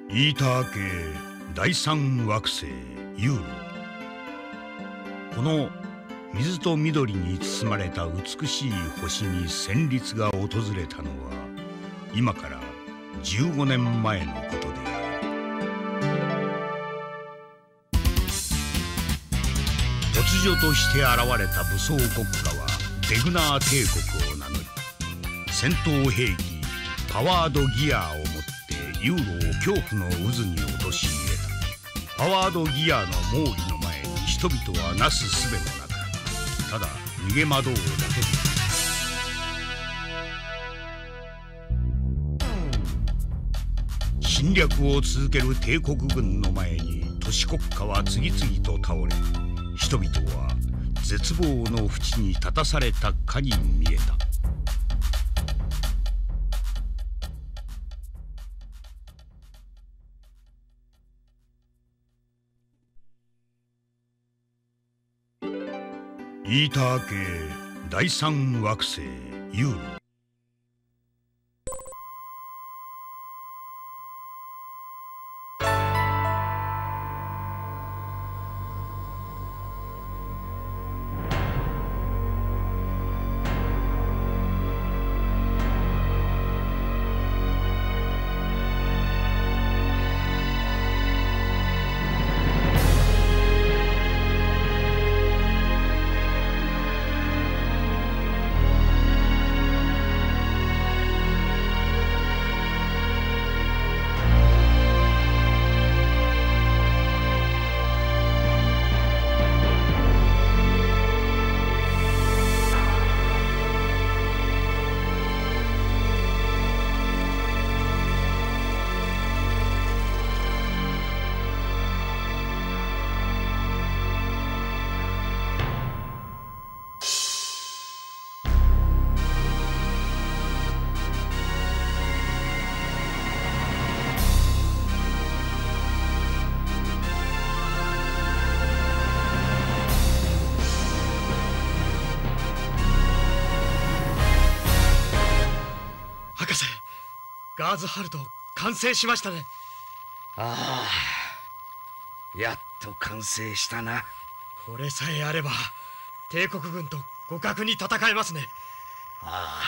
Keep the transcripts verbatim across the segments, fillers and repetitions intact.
イーター系第三惑星ユーロ。この水と緑に包まれた美しい星に旋律が訪れたのは今からじゅうごねんまえのことである。突如として現れた武装国家はデグナー帝国を名乗り、戦闘兵器パワードギアを持ってユーロを恐怖の渦に陥れた。パワードギアの猛威の前に人々はなすすべもなく、ただ逃げ惑うだけである。侵略を続ける帝国軍の前に都市国家は次々と倒れ、人々は絶望の淵に立たされたかに見えた。イーター系第三惑星ユーロ。 ガーズハルト完成しましたね。 ああ、やっと完成したな。 これさえあれば帝国軍と互角に戦えますね。 あ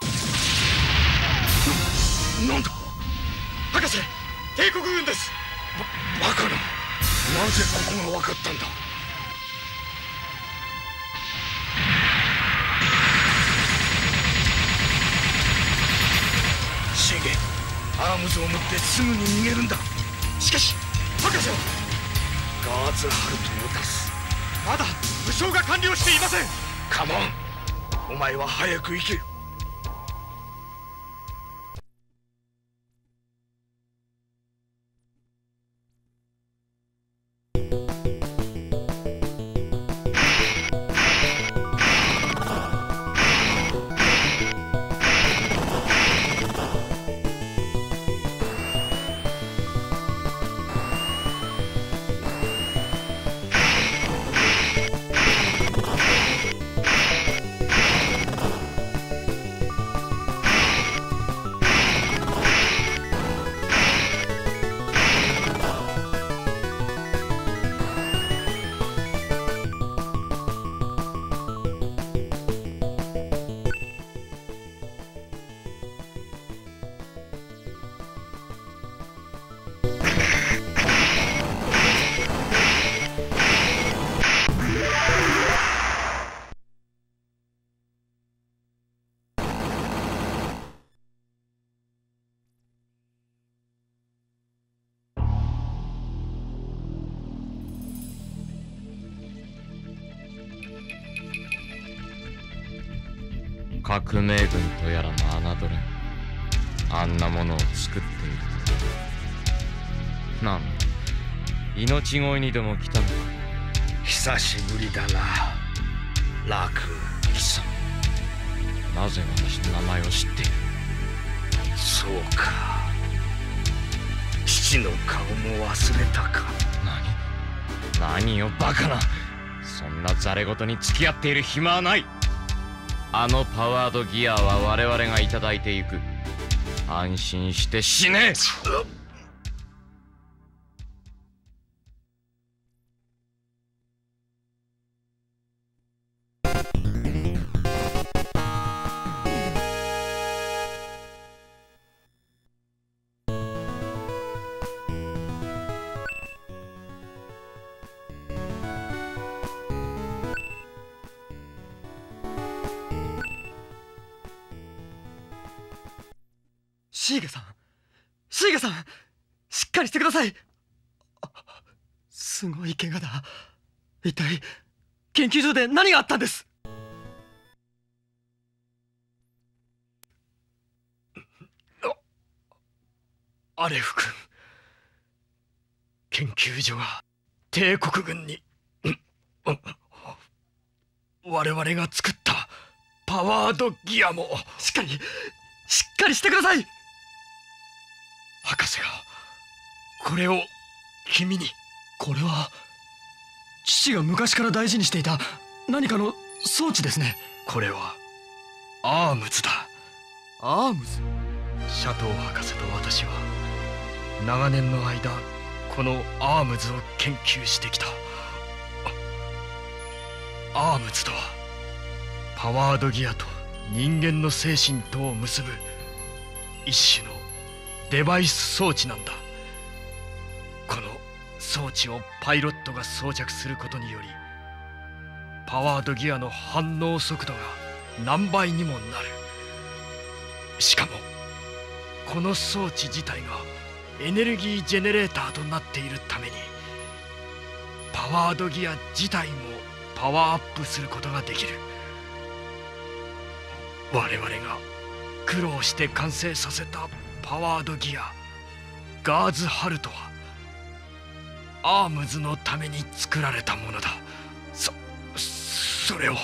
あ。な、なんだ博士、帝国軍です。 ばバカな、なぜここが分かったんだ。シゲ、アームズを持ってすぐに逃げるんだ。 しかし博士はガーズハルトを出す。 まだ武装が完了していません。 カモン、お前は早く行け。 革命軍とやらも侮れん。あんなものを作っていると。なんだ、命乞いにでも来たのか。 久しぶりだな、ラク貴様。なぜ私の名前を知っている。 そうか、父の顔も忘れたか。 何何よ、バカな。そんなザレ言に付き合っている暇はない。あのパワードギアは我々がいただいていく。安心して死ね。 シーゲさん、シーゲさん、しっかりしてください。すごい怪我だ。一体研究所で何があったんです？アレフ君、研究所が帝国軍に我々が作ったパワードギアも。しっかりしっかりしてください。博士がこれを君に。これは父が昔から大事にしていた何かの装置ですね。これはアームズだ。アームズ？シャトー博士と私は長年の間このアームズを研究してきた。アームズとはパワードギアと人間の精神とを結ぶ一種のデバイス装置なんだ。この装置をパイロットが装着することによりパワードギアの反応速度が何倍にもなる。しかもこの装置自体がエネルギージェネレーターとなっているためにパワードギア自体もパワーアップすることができる。我々が苦労して完成させたパワードギアガーズハルトはアームズのために作られたものだ。そそれを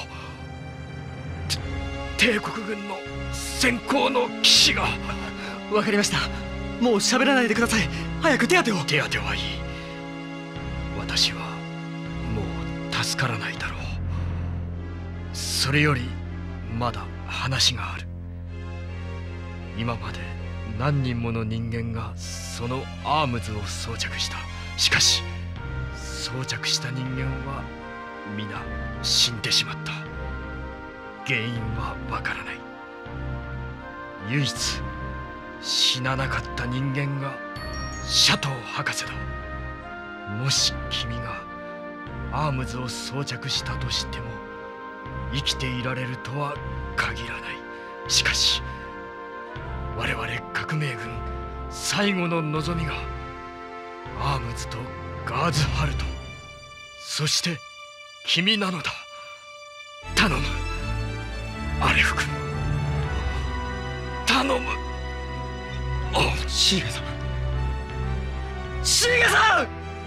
帝国軍の先行の騎士が。わかりました。もう喋らないでください。早く手当てを。手当てはいい。私はもう助からないだろう。それよりまだ話がある。今まで何人もの人間がそのアームズを装着した。しかし装着した人間は皆死んでしまった。原因はわからない。唯一死ななかった人間がシャトー博士だ。もし君がアームズを装着したとしても生きていられるとは限らない。しかし我々革命軍最後の望みがアームズとガーズハルト、そして君なのだ。頼むアレフ君、頼む。あ、シーゲさん、シーゲさん。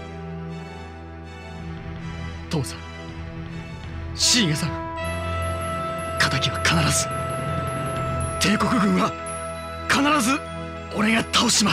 父さん、シーゲさん、敵は必ず、帝国軍は必ず俺が倒します。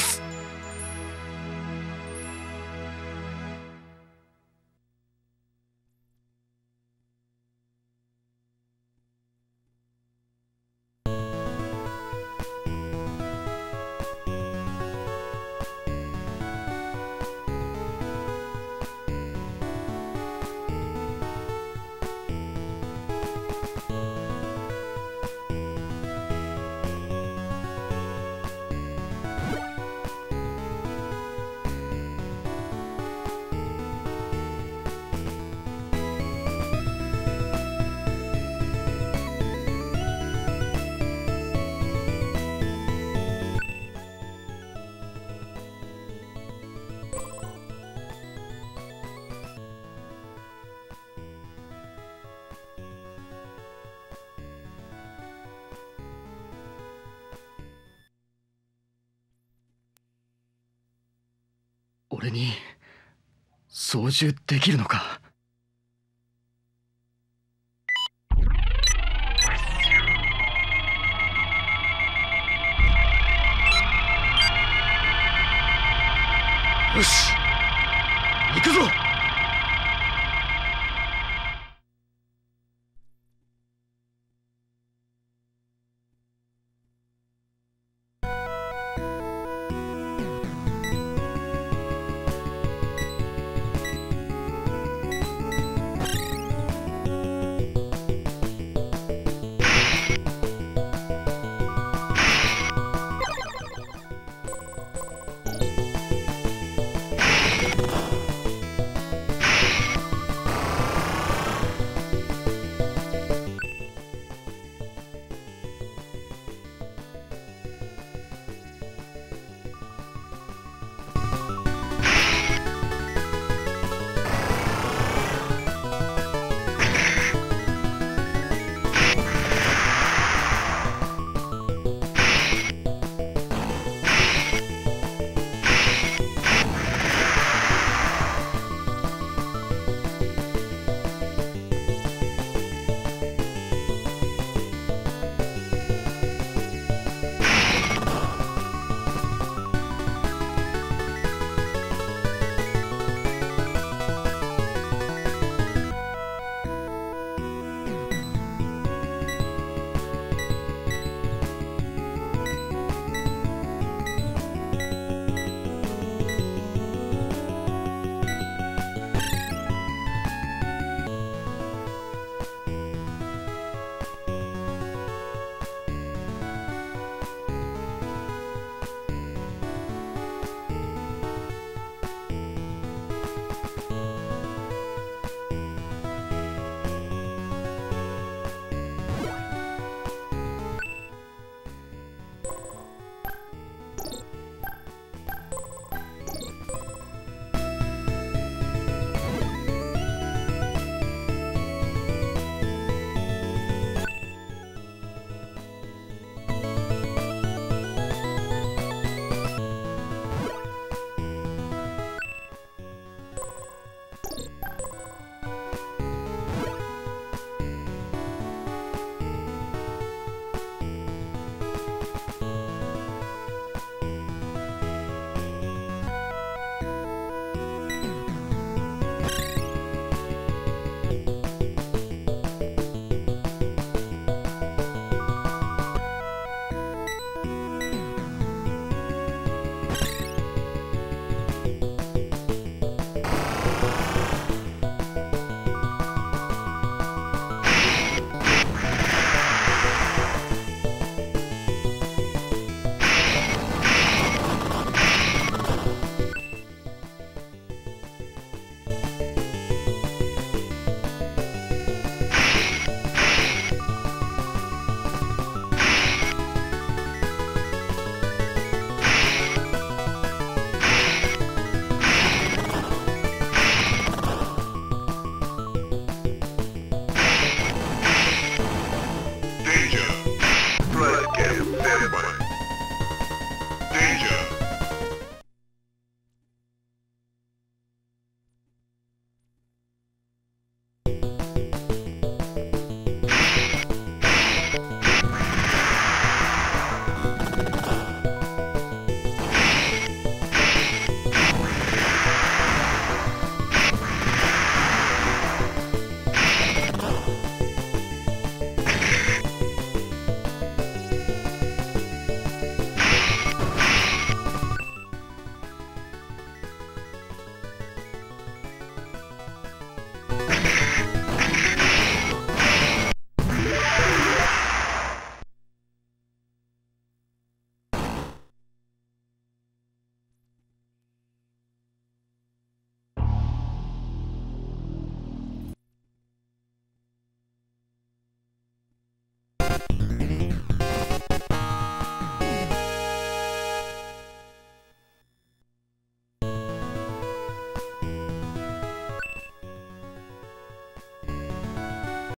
俺に操縦できるのか。よし。